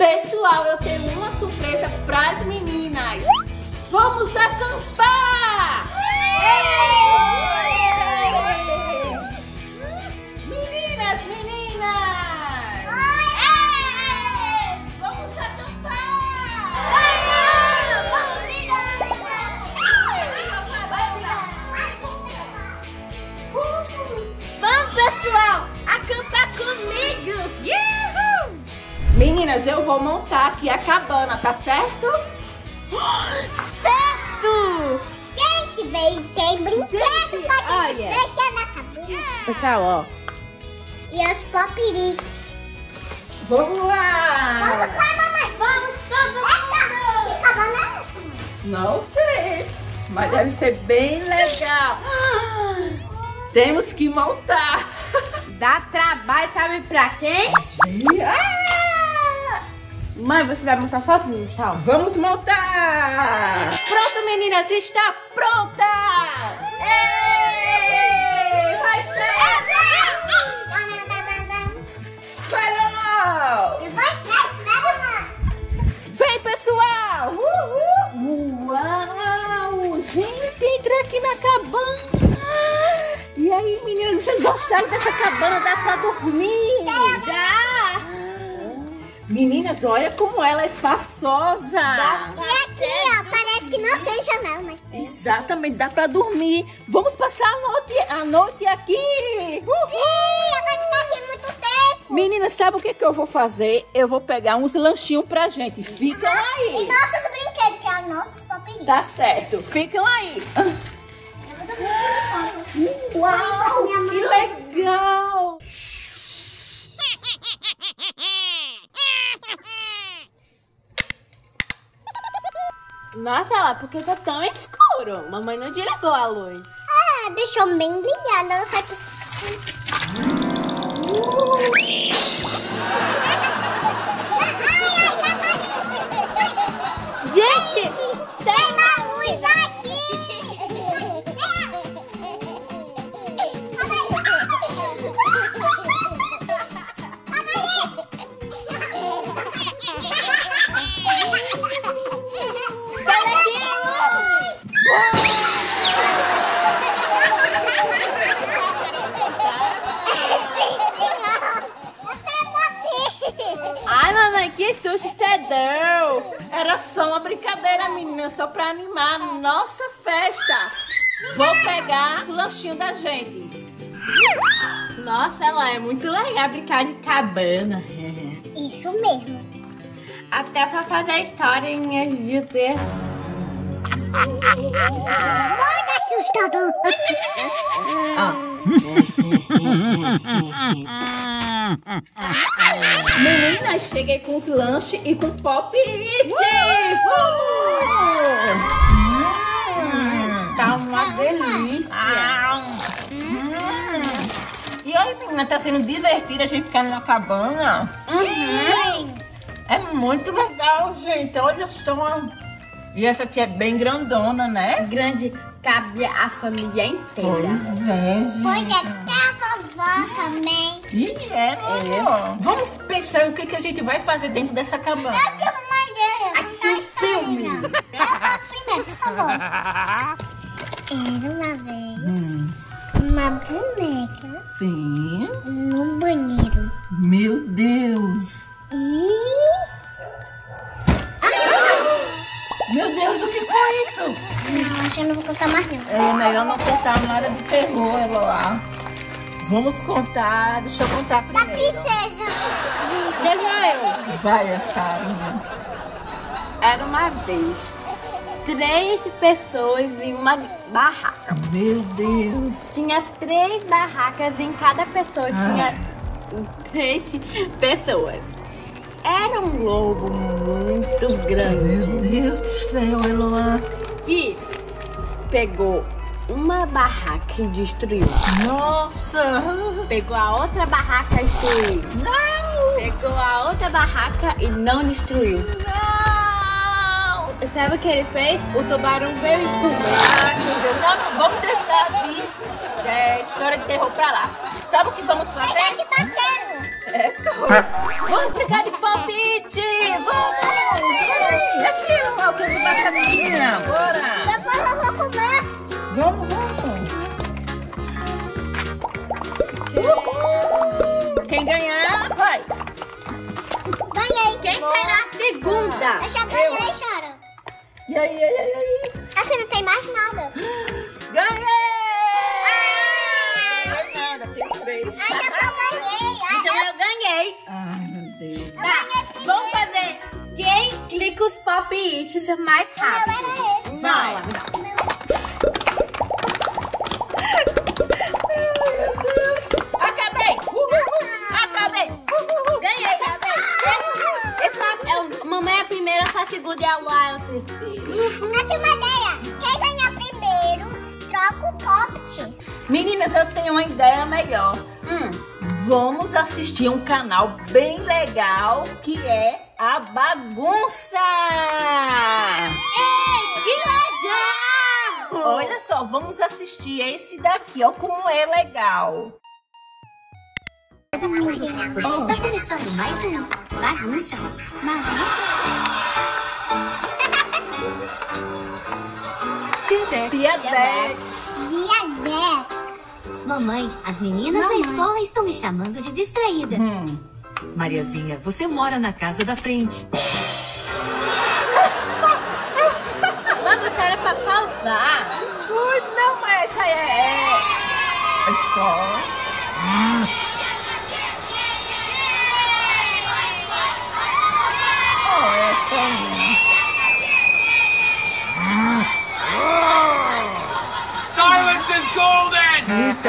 Pessoal, eu tenho uma surpresa para as meninas. Vamos acampar! Meninas! Vamos acampar! Vamos, pessoal! Acampar comigo! Uhul! Meninas, eu vou montar aqui a cabana, tá certo? Certo! Gente, tem brinquedo pra gente deixar na cabana. Pessoal, ó. E os popiritos. Vamos lá! Vamos lá, mamãe. Vamos todo mundo. Que cabana é essa, mãe? Não sei, mas deve ser bem legal. Temos que montar. Dá trabalho, sabe pra quem? Mãe, você vai montar sozinho, tchau. Vamos montar! Pronto, meninas, está pronta! Ei! Vai ser! Vai lá! Vem, pessoal! Uhul! Uau! Gente, entra aqui na cabana! E aí, meninas, vocês gostaram dessa cabana? Dá pra dormir? Dá! Meninas, olha como ela é espaçosa! E aqui, ó, parece que não tem janela, mas tem. Exatamente, dá pra dormir. Vamos passar a noite aqui! Uhul. Sim, eu vou ficar aqui muito tempo. Meninas, sabe o que eu vou fazer? Eu vou pegar uns lanchinhos pra gente. Ficam aí! E nossos brinquedos, que é os nossos popiritos. Tá certo, ficam aí! Eu vou dormir por enquanto. Uau, que legal! Nossa, lá, por que tá tão escuro? Mamãe não desligou a luz. Ah, deixou bem brilhada. Ela sai... Gente, tem uma luz aqui! ai, mamãe, que susto que você deu. Era só uma brincadeira, menina, só pra animar a nossa festa. Vou pegar o lanchinho da gente. Nossa, ela é muito legal brincar de cabana. Isso mesmo. Até pra fazer historinhas de ter. Muito assustador. Meninas, cheguei com os lanches e com pop-it. Tá uma delícia. E aí, menina, tá sendo divertido a gente ficar numa cabana? É muito legal, gente. Olha só. E essa aqui é bem grandona, né? Grande, cabe a família inteira. Pois é, gente. Pois é, até a vovó também. E Vamos pensar o que a gente vai fazer dentro dessa cabana. Eu tenho uma ideia. Assiste filme. Eu falo primeiro, por favor. Era uma vez uma boneca Sim. no banheiro. Meu Deus. Meu Deus, o que foi isso? Não, acho que eu não vou contar mais não. É melhor não contar nada de terror, ela lá. Vamos contar, deixa eu contar Da primeiro. princesa. Deixa eu. Vai, Sara. Era uma vez 3 pessoas em uma barraca. Meu Deus. Tinha 3 barracas, em cada pessoa tinha 3 pessoas. Era um lobo muito grande. Meu Deus do céu, Eloá. Que pegou uma barraca e destruiu. Nossa. Pegou a outra barraca e destruiu. Não. Pegou a outra barraca e não destruiu. Não. Sabe o que ele fez? O tubarão veio e comeu. Ai, meu Deus. Não, vamos deixar de história de terror pra lá. Sabe o que vamos fazer? A gente batendo. Vamos brincar de palpite! menina, bora. Depois eu vou comer. Vamos. Quem ganhar, vai. Ganhei. Quem será a segunda? Eu já ganhei, Chora. E aí? Aqui não tem mais nada. Ganhei! Não ganhei nada, tem 3. Ainda que eu ganhei. Então eu ganhei. Ai, meu Deus. Tá, vamos fazer quem clica os palpites mais O meu rápido. era esse. Vai. Meu Deus. Acabei. Acabei. Ganhei. Mamãe é a primeira, a segunda e a Luá é o terceiro. Eu tinha uma ideia. Quem ganhar primeiro, troca o poppet. Meninas, eu tenho uma ideia melhor. Vamos assistir um canal bem legal que é a Bagunça. Ei, que legal! Olha só, vamos assistir esse daqui, ó, como é legal. Está começando mais um Bagunça. Piadex. Mamãe, as meninas da escola estão me chamando de distraída. Mariazinha, você mora na casa da frente. Mas isso era pra pausar. Pois não, mas essa é a escola. Silence is golden!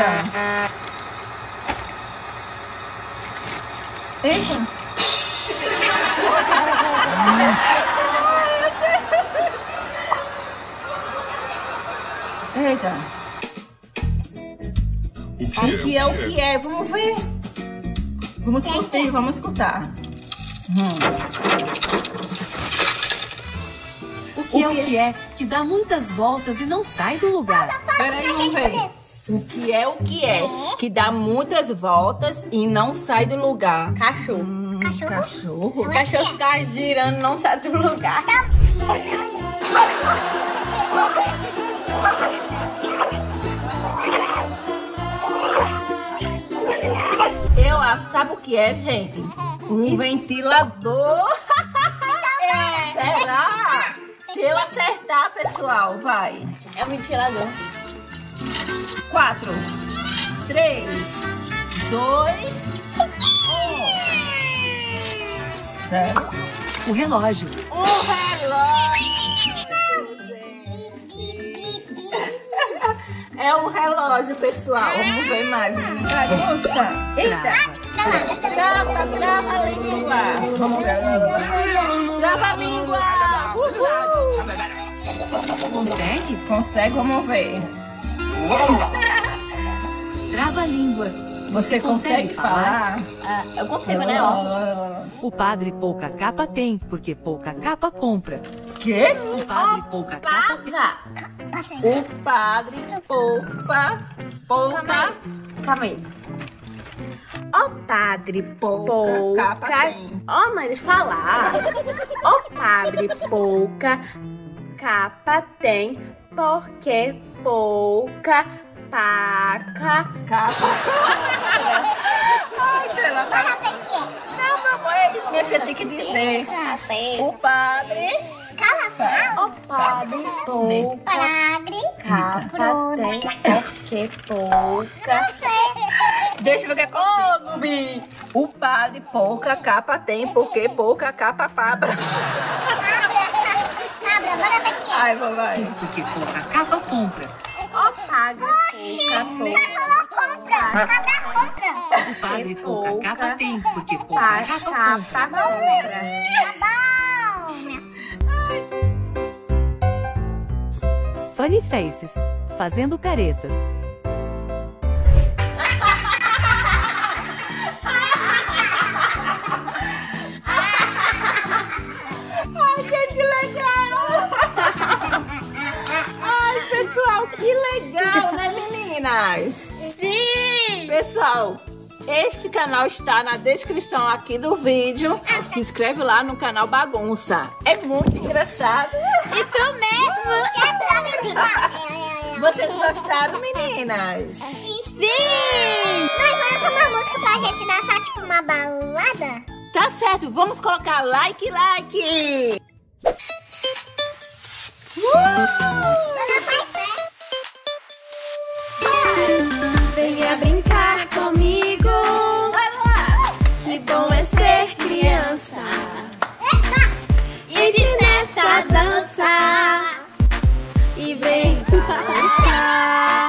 Eita. Eita. O que é? Vamos ver. Vamos escutar. O que é que dá muitas voltas e não sai do lugar? Peraí, vamos ver. O que é que dá muitas voltas e não sai do lugar? Cachorro. Cachorro? O cachorro fica girando, não sai do lugar. Eu acho, sabe o que é, gente? Um ventilador. Será? Se eu acertar, pessoal, vai. É um ventilador. 4, 3, 2, 1. 0. O relógio. O relógio. É um relógio, pessoal. Vamos ver mais. Bagunça. Eita. Trava a língua. Vamos ver. Trava a língua. Consegue? Consegue? Vamos ver. Trava a língua. Você consegue falar? Eu consigo, né? Ó. O padre pouca capa tem, porque pouca capa compra. Quê? O padre pouca capa... Passa. O padre pouca. Calma aí. Ó padre pouca capa tem. Ó, mãe, deixa eu falar. Ó padre pouca capa tem, porque pouca paca. Capa. Ai, pela cara. Não, mamãe, é isso. Minha filha tem que dizer. O padre. Ó padre pouca capa tem, porque pouca. Deixa eu ver o que é com Nubi. O padre pouca capa tem, porque pouca capa cabra. Ai, vai. Porque pouca capa compra. Ó padre pouca O padre pouca capa tem, porque pouca capa compra. compra. Funny Faces, fazendo caretas. Que legal! Ai, pessoal, que legal, né, meninas? Sim! Pessoal, esse canal está na descrição aqui do vídeo. Se inscreve lá no canal Bagunça. É muito engraçado. Isso mesmo. Vocês gostaram, meninas? Sim! Mãe, coloca uma música pra gente dançar, tipo uma balada? Tá certo, vamos colocar like. Venha brincar comigo. Vai lá. Que bom é ser criança. Entre nessa dança e vem dançar.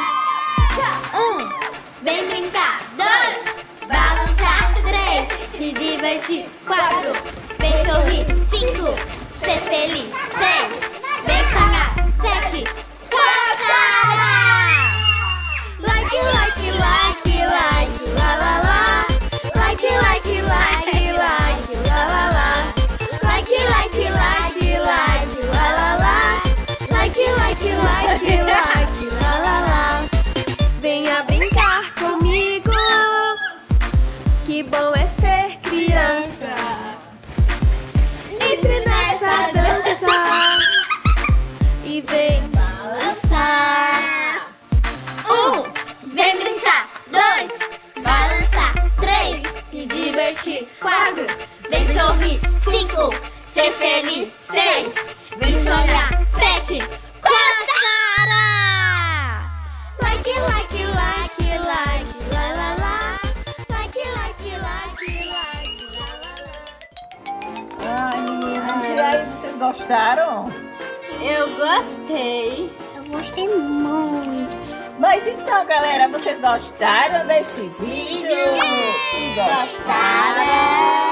1, vem brincar. 2, balançar. 3, se divertir. 4, vem sorrir. 5, ser feliz. 6, vem sonhar. 7, Like, la la la. Like, la la la. Like, la la la. Like, la la la. Venha brincar comigo. Que bom é ser criança. Entre nessa dança e vem balançar. 1, vem brincar. 2, balançar. 3, se divertir. 4, vem sorrir. 5, ser feliz. 6, vem sonhar. 7, cara! Like, la la la. Like, la la la. Ai, meninas, e aí, vocês gostaram? Eu gostei. Eu gostei muito. Mas então, galera, vocês gostaram desse vídeo? Se gostaram,